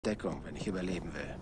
Deckung, wenn ich überleben will.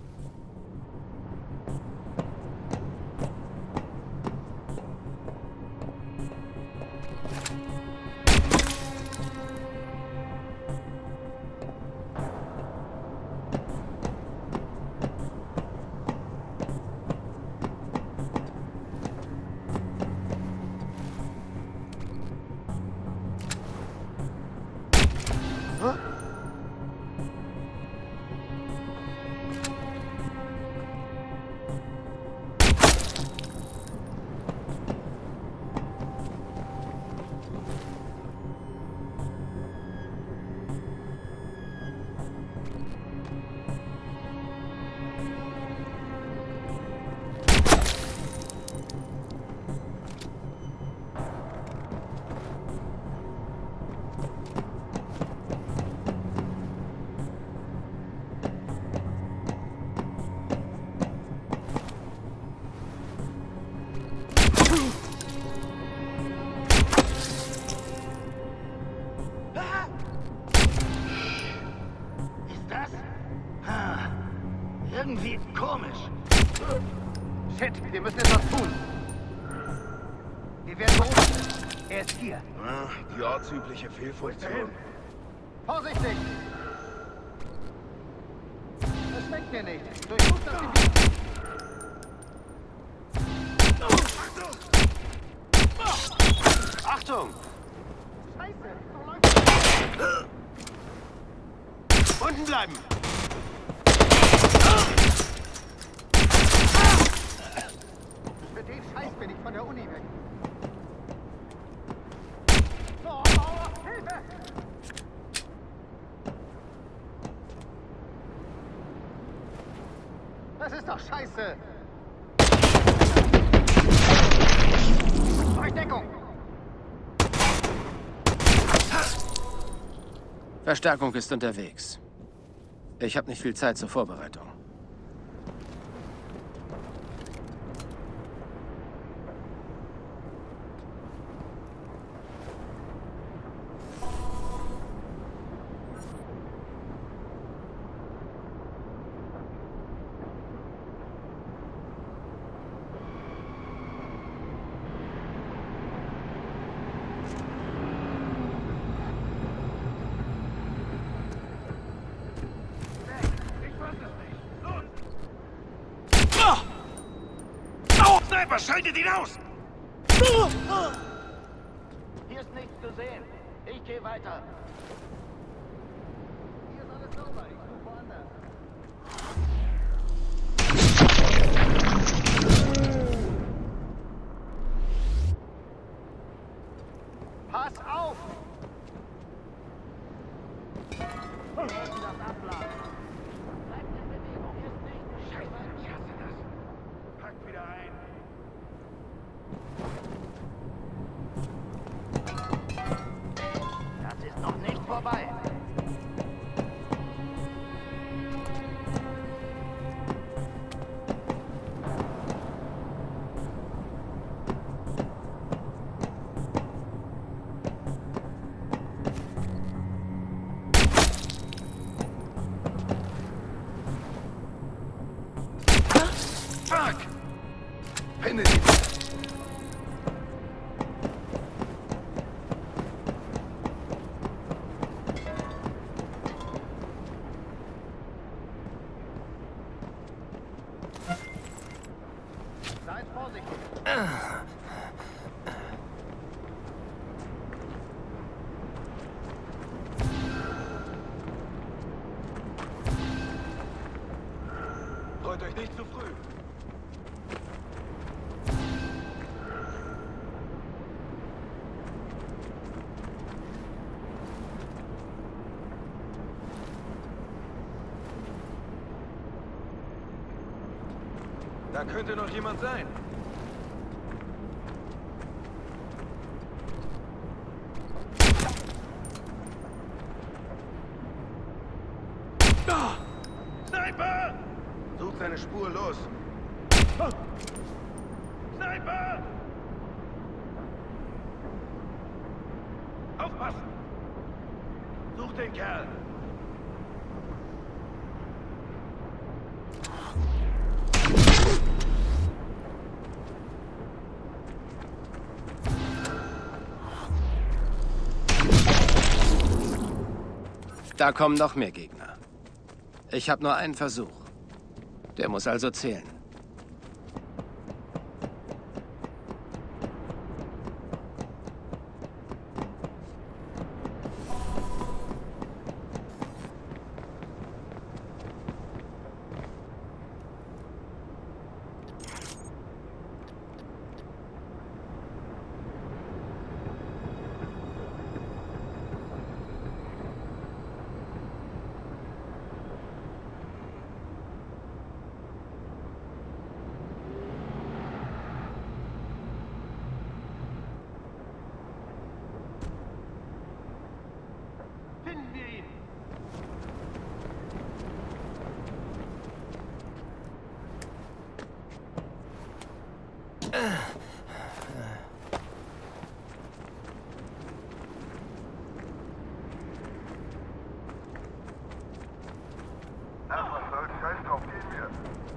Irgendwie komisch. Shit, wir müssen etwas tun. Wir werden beobachtet. Er ist hier. Die ortsübliche Fehlfunktion. Vorsichtig! Das schmeckt mir nicht. Durchsucht das Gebiet. Achtung! Scheiße, so läuft es. Unten bleiben! Für den Scheiß bin ich von der Uni weg. Hilfe! Das ist doch scheiße! Deckung! Verstärkung ist unterwegs. Ich habe nicht viel Zeit zur Vorbereitung. Sniper, schaltet ihn aus! Hier ist nichts zu sehen. Ich gehe weiter. Hier ist alles sauber. Ich suche woanders. Pass auf! Wir müssen das abladen. Bleibt in Bewegung. Hier ist nichts. Scheiße, ich hasse das. Packt wieder ein. Das ist noch nicht vorbei. Fuck! Finde ihn! Seid vorsichtig. Freut euch nicht zu früh. Da könnte noch jemand sein. Sniper! Sucht seine Spur los. Sniper! Aufpassen! Sucht den Kerl! Da kommen noch mehr Gegner. Ich habe nur einen Versuch. Der muss also zählen. Ach, was soll's? Scheiß drauf, gehen wir.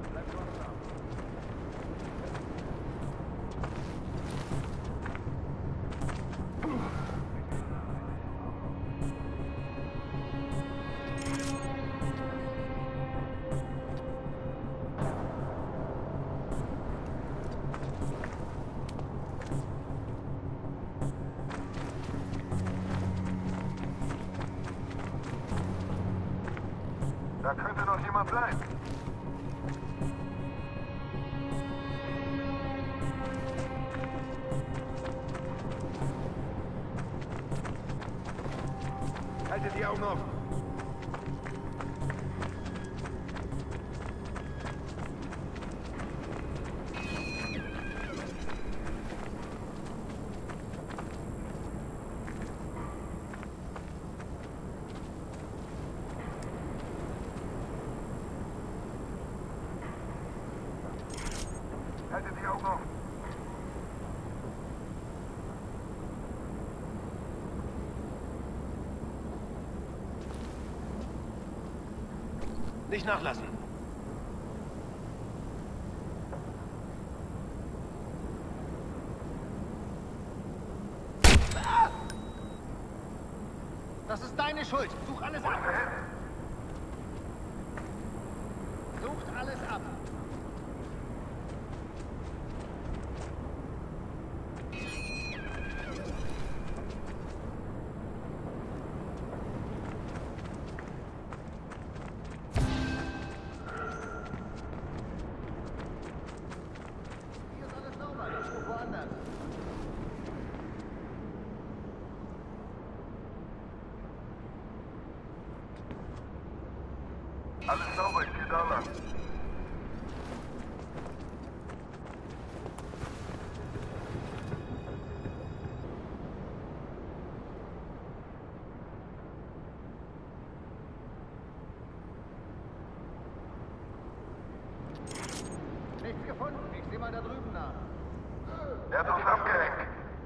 Da könnte noch jemand bleiben. Haltet die Augen offen. Haltet die Augen offen. Nicht nachlassen. Das ist deine Schuld. Such alles ab. Sucht alles ab. Hier ist alles sauber. Ich suche woanders. Alles sauber, ich geh da lang. Nichts gefunden. Ich sehe mal da drüben nach. Er hat uns abgehängt.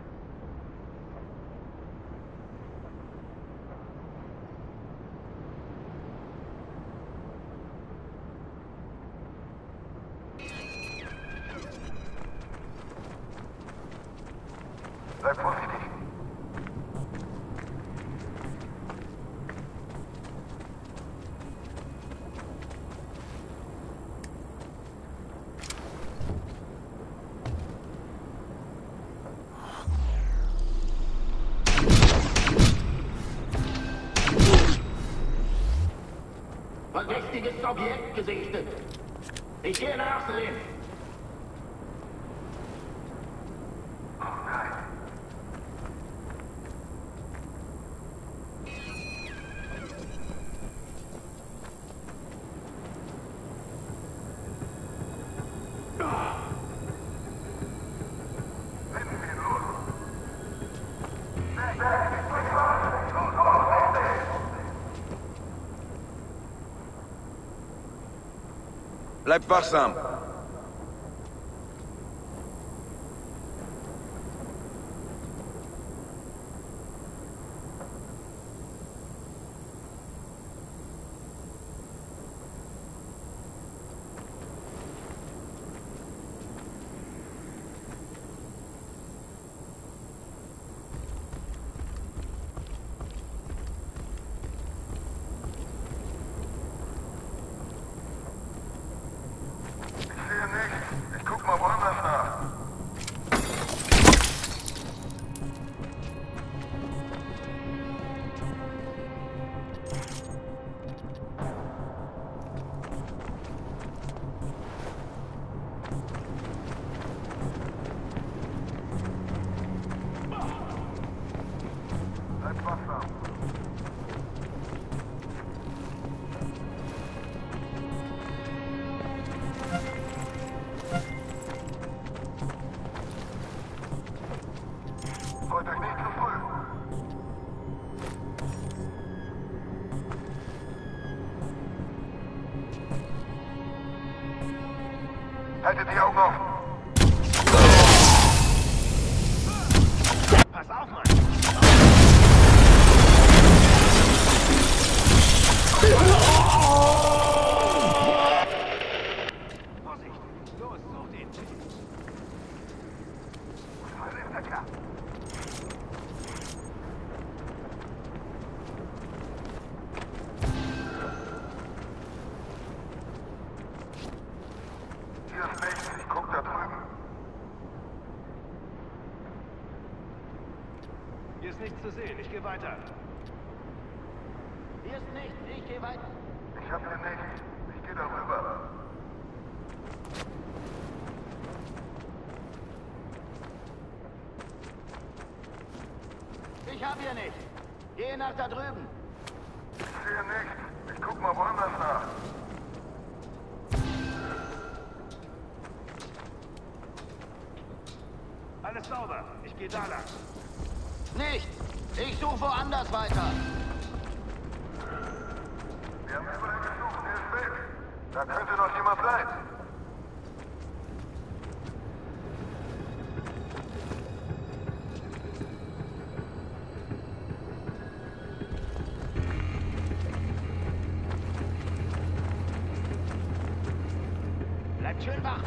Sei vorsichtig. Verdächtiges Objekt gesichtet. Ich gehe nachsehen. Bleibt wachsam. Haltet die Augen offen. Pass auf, Mann! Vorsicht! Los, such den! Hier ist nichts. Ich guck da drüben. Hier ist nichts zu sehen. Ich gehe weiter. Hier ist nichts, ich gehe weiter. Ich hab hier nichts. Ich gehe darüber. Ich hab hier nichts. Geh nach da drüben. Ich sehe nichts. Ich guck mal woanders nach. Alles sauber. Ich gehe da lang. Nicht. Ich suche woanders weiter. Wir haben überall gesucht. Der ist weg. Da könnte noch jemand sein. Bleibt schön wach.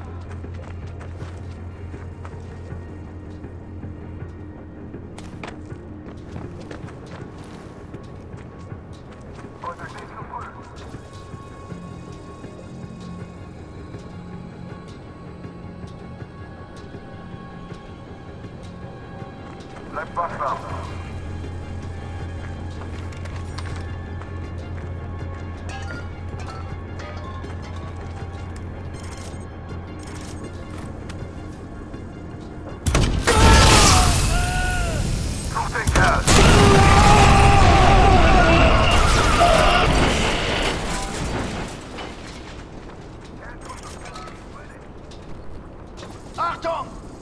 Heute nicht so früh. Bleibt wachsam. Sucht den Kerl. Achtung!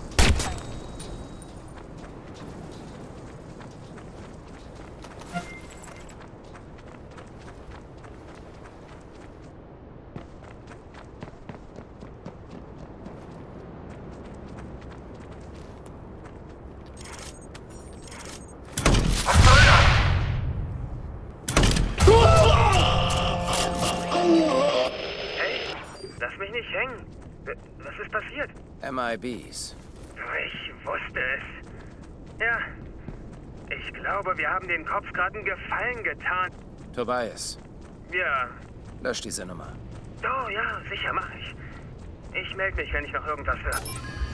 Hey, lass mich nicht hängen. Was ist passiert? MIBs. Ich wusste es. Ja, ich glaube, wir haben den Cops gerade einen Gefallen getan. Tobias, Ja, lösch diese Nummer. oh ja, sicher, mach ich. Ich melde mich, wenn ich noch irgendwas höre.